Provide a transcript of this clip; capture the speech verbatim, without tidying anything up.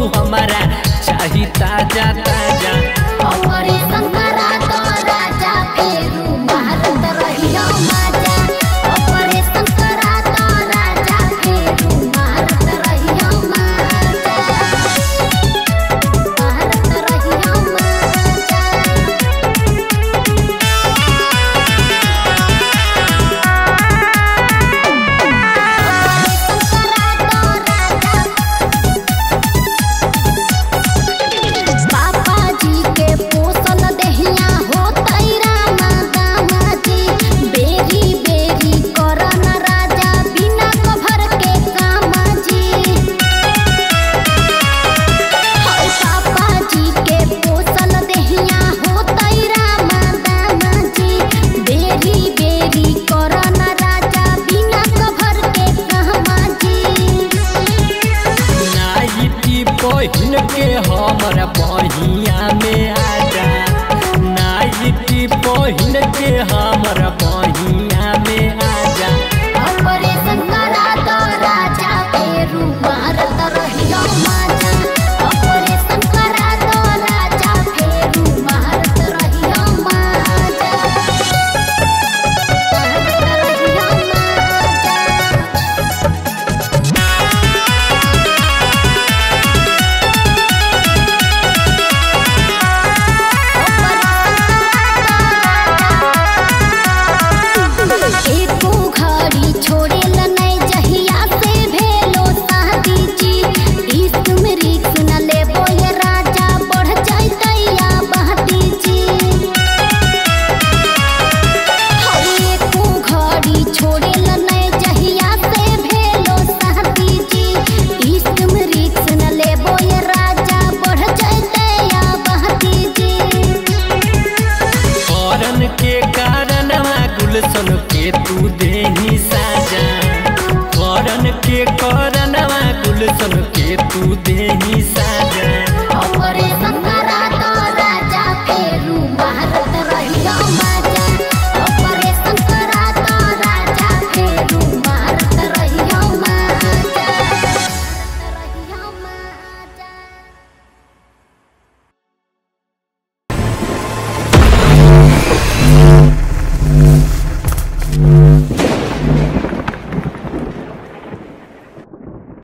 हमारा चाही ताजा ताजा। ऑपरेशन करा तो राजा फेरू भारत रहियो माजा। ऑपरेशन करा तो राजा फेरू भारत रहियो माजा। भारत रहियो माजा। पापा जी के पोसल देहिया हो तैरा मादामा जी। बेरी बेरी करन राजा बिना कभर के कामा जी। हाय पापा जी के पोसल देहिया हो तैरा मादामा जी। बेरी बेरी करन राजा बिना कभर के कामा जी। नाइटी पहिन के हमरा